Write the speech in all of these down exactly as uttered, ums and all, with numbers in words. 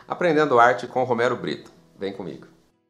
Aprendendo Arte com Romero Brito. Vem comigo.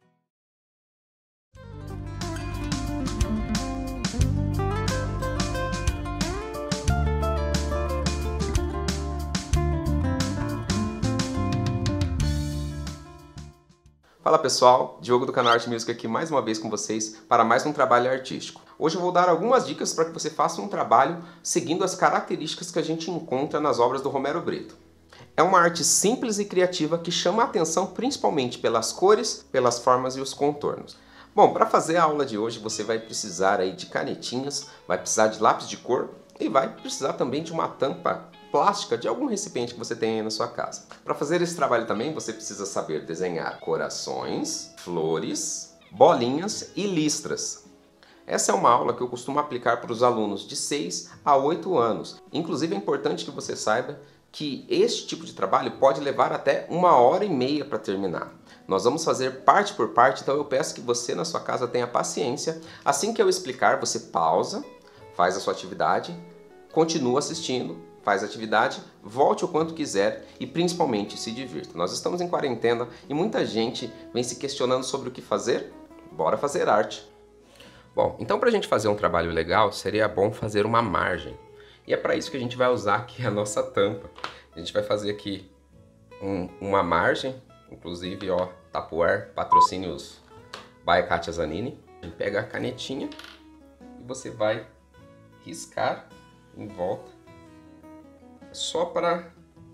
Fala pessoal, Diogo do canal Art Music aqui mais uma vez com vocês para mais um trabalho artístico. Hoje eu vou dar algumas dicas para que você faça um trabalho seguindo as características que a gente encontra nas obras do Romero Brito. É uma arte simples e criativa que chama a atenção principalmente pelas cores, pelas formas e os contornos. Bom, para fazer a aula de hoje você vai precisar aí de canetinhas, vai precisar de lápis de cor e vai precisar também de uma tampa plástica de algum recipiente que você tenha aí na sua casa. Para fazer esse trabalho também você precisa saber desenhar corações, flores, bolinhas e listras. Essa é uma aula que eu costumo aplicar para os alunos de seis a oito anos. Inclusive é importante que você saiba que este tipo de trabalho pode levar até uma hora e meia para terminar. Nós vamos fazer parte por parte, então eu peço que você na sua casa tenha paciência. Assim que eu explicar, você pausa, faz a sua atividade, continua assistindo, faz a atividade, volte o quanto quiser e principalmente se divirta. Nós estamos em quarentena e muita gente vem se questionando sobre o que fazer. Bora fazer arte! Bom, então para a gente fazer um trabalho legal, seria bom fazer uma margem. E é para isso que a gente vai usar aqui a nossa tampa. A gente vai fazer aqui um, uma margem, inclusive, ó, Tupperware, patrocínios by Katia Zanini. A gente pega a canetinha e você vai riscar em volta, só para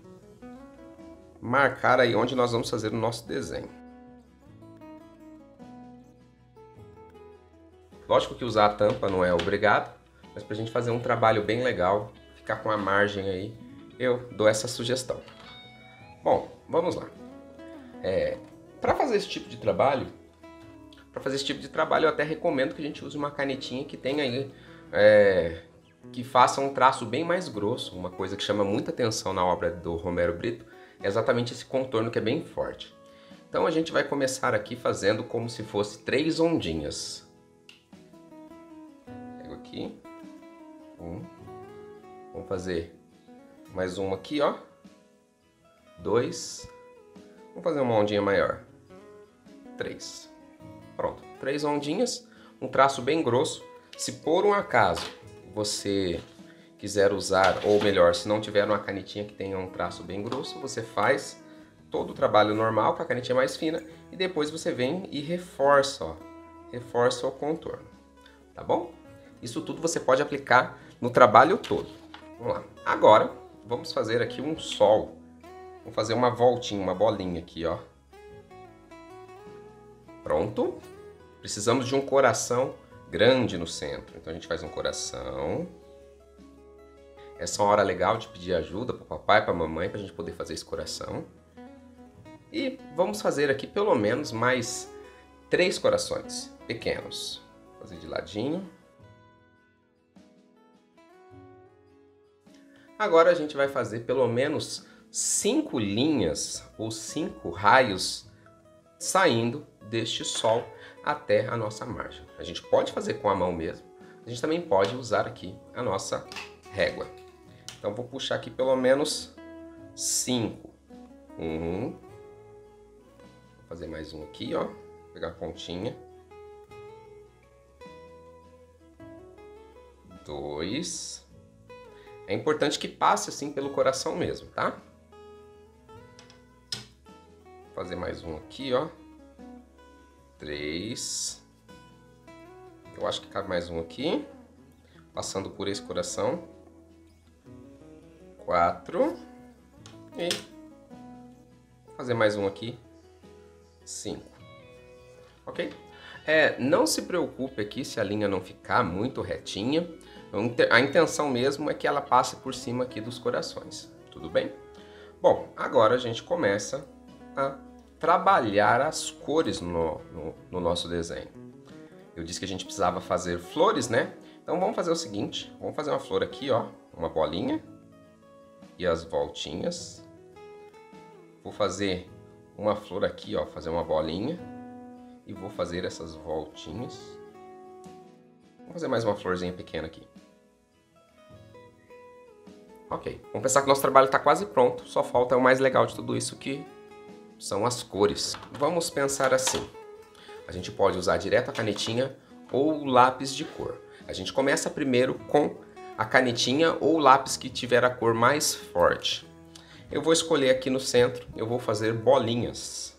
marcar aí onde nós vamos fazer o nosso desenho. Lógico que usar a tampa não é obrigado, mas para a gente fazer um trabalho bem legal, ficar com a margem aí, eu dou essa sugestão. Bom, vamos lá. É, para fazer esse tipo de trabalho, para fazer esse tipo de trabalho eu até recomendo que a gente use uma canetinha que tenha aí, é, que faça um traço bem mais grosso. Uma coisa que chama muita atenção na obra do Romero Brito é exatamente esse contorno que é bem forte. Então a gente vai começar aqui fazendo como se fosse três ondinhas. Pego aqui. Um. Vamos fazer mais uma aqui, ó. Dois. Vamos fazer uma ondinha maior. Três. Pronto. Três ondinhas. Um traço bem grosso. Se por um acaso você quiser usar, ou melhor, se não tiver uma canetinha que tenha um traço bem grosso, você faz todo o trabalho normal com a canetinha mais fina e depois você vem e reforça, ó. Reforça o contorno. Tá bom? Isso tudo você pode aplicar no trabalho todo. Vamos lá. Agora, vamos fazer aqui um sol. Vamos fazer uma voltinha, uma bolinha aqui, ó. Pronto. Precisamos de um coração grande no centro. Então a gente faz um coração. Essa é uma hora legal de pedir ajuda para o papai, para a mamãe, para a gente poder fazer esse coração. E vamos fazer aqui pelo menos mais três corações pequenos. Vou fazer de ladinho. Agora a gente vai fazer pelo menos cinco linhas ou cinco raios saindo deste sol até a nossa margem. A gente pode fazer com a mão mesmo, a gente também pode usar aqui a nossa régua. Então vou puxar aqui pelo menos cinco. Um. Vou fazer mais um aqui, ó. Vou pegar a pontinha. Dois. É importante que passe assim pelo coração mesmo, tá? Vou fazer mais um aqui, ó. Três. Eu acho que cabe mais um aqui. Passando por esse coração. Quatro. E vou fazer mais um aqui. Cinco. Ok? É, não se preocupe aqui se a linha não ficar muito retinha. A intenção mesmo é que ela passe por cima aqui dos corações. Tudo bem? Bom, agora a gente começa a trabalhar as cores no, no, no nosso desenho. Eu disse que a gente precisava fazer flores, né? Então vamos fazer o seguinte, vamos fazer uma flor aqui, ó, uma bolinha e as voltinhas. Vou fazer uma flor aqui, ó, fazer uma bolinha e vou fazer essas voltinhas. Vou fazer mais uma florzinha pequena aqui. Ok, vamos pensar que nosso trabalho está quase pronto, só falta o mais legal de tudo isso, que são as cores. Vamos pensar assim. A gente pode usar direto a canetinha ou o lápis de cor. A gente começa primeiro com a canetinha ou o lápis que tiver a cor mais forte. Eu vou escolher aqui no centro, eu vou fazer bolinhas.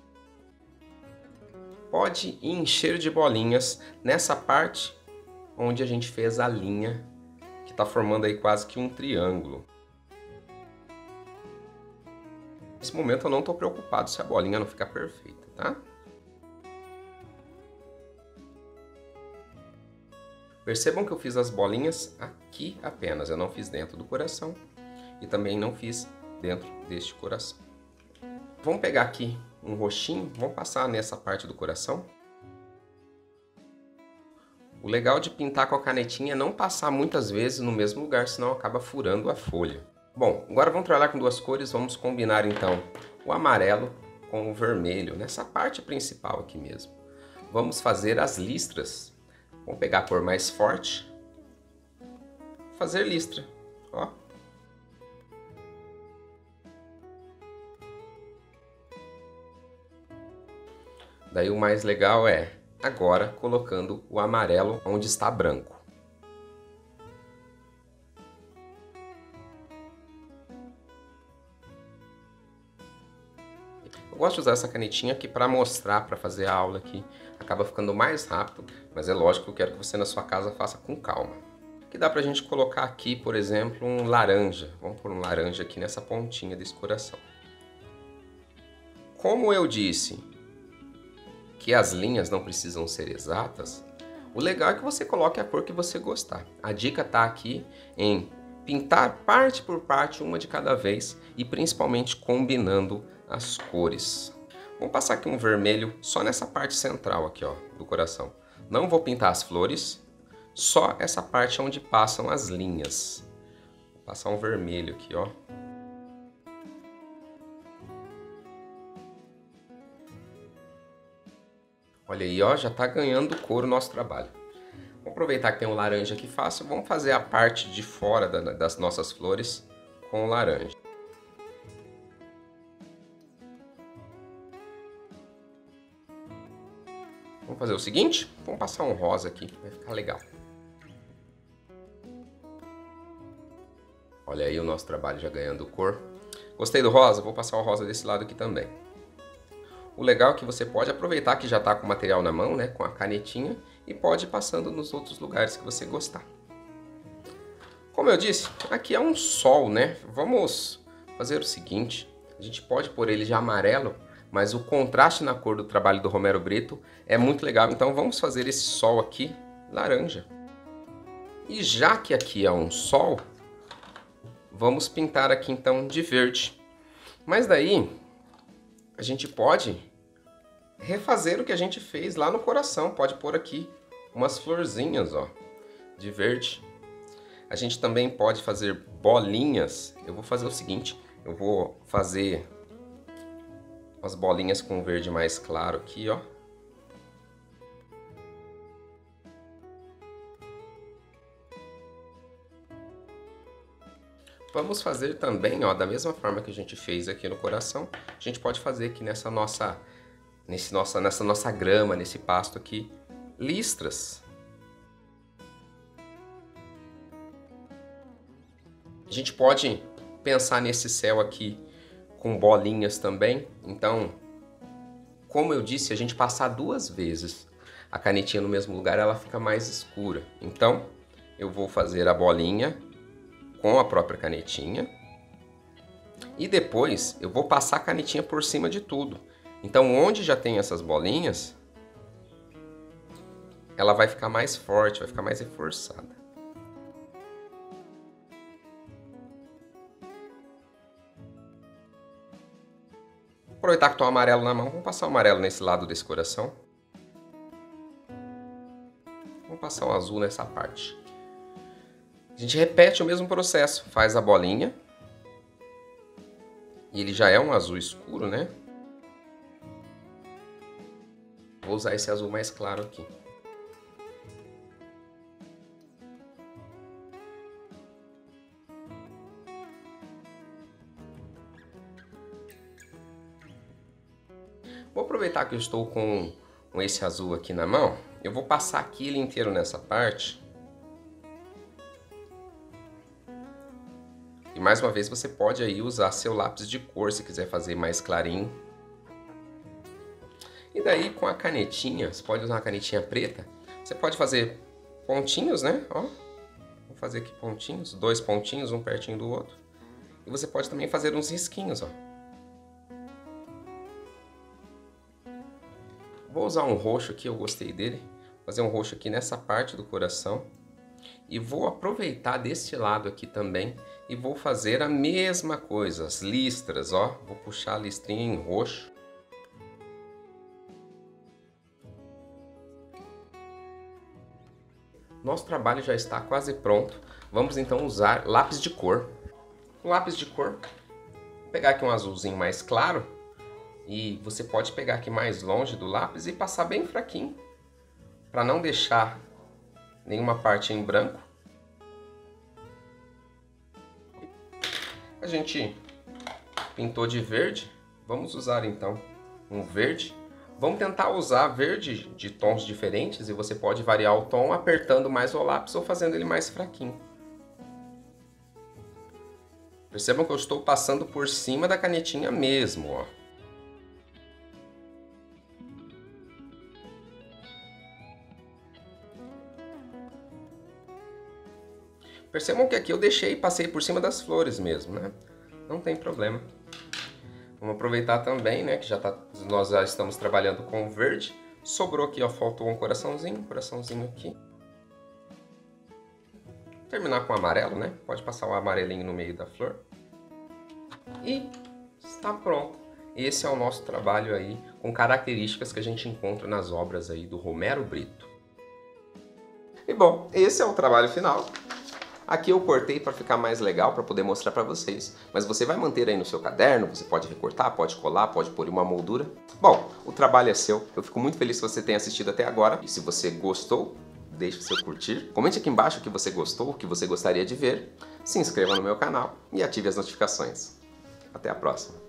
Pode encher de bolinhas nessa parte onde a gente fez a linha, que está formando aí quase que um triângulo. Nesse momento eu não estou preocupado se a bolinha não ficar perfeita, tá? Percebam que eu fiz as bolinhas aqui apenas, eu não fiz dentro do coração e também não fiz dentro deste coração. Vamos pegar aqui um roxinho, vamos passar nessa parte do coração. O legal de pintar com a canetinha é não passar muitas vezes no mesmo lugar, senão acaba furando a folha. Bom, agora vamos trabalhar com duas cores, vamos combinar então o amarelo com o vermelho, nessa parte principal aqui mesmo. Vamos fazer as listras. Vamos pegar a cor mais forte, fazer listra, ó. Daí o mais legal é agora colocando o amarelo onde está branco. Eu gosto de usar essa canetinha aqui para mostrar, para fazer a aula aqui. Acaba ficando mais rápido, mas é lógico que eu quero que você na sua casa faça com calma. Que dá pra gente colocar aqui, por exemplo, um laranja. Vamos pôr um laranja aqui nessa pontinha desse coração. Como eu disse que as linhas não precisam ser exatas, o legal é que você coloque a cor que você gostar. A dica tá aqui em pintar parte por parte, uma de cada vez, e principalmente combinando as cores. Vamos passar aqui um vermelho só nessa parte central aqui, ó, do coração. Não vou pintar as flores, só essa parte onde passam as linhas. Vou passar um vermelho aqui, ó. Olha aí, ó, já tá ganhando cor o nosso trabalho. Vamos aproveitar que tem um laranja aqui fácil, vamos fazer a parte de fora da, das nossas flores com o laranja. Vamos fazer o seguinte, vamos passar um rosa aqui, vai ficar legal. Olha aí o nosso trabalho já ganhando cor. Gostei do rosa? Vou passar o rosa desse lado aqui também. O legal é que você pode aproveitar que já está com o material na mão, né, com a canetinha, e pode ir passando nos outros lugares que você gostar. Como eu disse, aqui é um sol, né? Vamos fazer o seguinte, a gente pode pôr ele de amarelo, mas o contraste na cor do trabalho do Romero Britto é muito legal, então vamos fazer esse sol aqui laranja. E já que aqui é um sol, vamos pintar aqui então de verde. Mas daí a gente pode refazer o que a gente fez lá no coração, pode pôr aqui umas florzinhas, ó, de verde. A gente também pode fazer bolinhas. Eu vou fazer o seguinte, eu vou fazer as bolinhas com verde mais claro aqui, ó. Vamos fazer também, ó, da mesma forma que a gente fez aqui no coração, a gente pode fazer aqui nessa nossa, nesse nossa, nessa nossa grama, nesse pasto aqui, listras. A gente pode pensar nesse céu aqui com bolinhas também. Então, como eu disse, a gente passar duas vezes a canetinha no mesmo lugar, ela fica mais escura. Então, eu vou fazer a bolinha com a própria canetinha e depois eu vou passar a canetinha por cima de tudo. Então, onde já tem essas bolinhas, ela vai ficar mais forte, vai ficar mais reforçada. Aproveitar que estou amarelo na mão, vamos passar o amarelo nesse lado desse coração. Vamos passar o azul nessa parte. A gente repete o mesmo processo, faz a bolinha. E ele já é um azul escuro, né? Vou usar esse azul mais claro aqui. Vou aproveitar que eu estou com, com esse azul aqui na mão, eu vou passar aqui ele inteiro nessa parte. E mais uma vez você pode aí usar seu lápis de cor se quiser fazer mais clarinho. E daí com a canetinha, você pode usar uma canetinha preta, você pode fazer pontinhos, né? Ó, vou fazer aqui pontinhos, dois pontinhos, um pertinho do outro. E você pode também fazer uns risquinhos, ó. Vou usar um roxo aqui, eu gostei dele. Vou fazer um roxo aqui nessa parte do coração. E vou aproveitar deste lado aqui também e vou fazer a mesma coisa, as listras, ó. Vou puxar a listrinha em roxo. Nosso trabalho já está quase pronto. Vamos então usar lápis de cor. Um lápis de cor, vou pegar aqui um azulzinho mais claro. E você pode pegar aqui mais longe do lápis e passar bem fraquinho, para não deixar nenhuma parte em branco. A gente pintou de verde, vamos usar então um verde. Vamos tentar usar verde de tons diferentes e você pode variar o tom apertando mais o lápis ou fazendo ele mais fraquinho. Percebam que eu estou passando por cima da canetinha mesmo, ó. Percebam que aqui eu deixei e passei por cima das flores mesmo, né? Não tem problema. Vamos aproveitar também, né, que já tá, nós já estamos trabalhando com verde. Sobrou aqui, ó, faltou um coraçãozinho, um coraçãozinho aqui. Terminar com amarelo, né? Pode passar o amarelinho no meio da flor. E está pronto. Esse é o nosso trabalho aí, com características que a gente encontra nas obras aí do Romero Britto. E bom, esse é o trabalho final. Aqui eu cortei para ficar mais legal, para poder mostrar para vocês. Mas você vai manter aí no seu caderno, você pode recortar, pode colar, pode pôr uma moldura. Bom, o trabalho é seu. Eu fico muito feliz que você tenha assistido até agora. E se você gostou, deixe o seu curtir. Comente aqui embaixo o que você gostou, o que você gostaria de ver. Se inscreva no meu canal e ative as notificações. Até a próxima.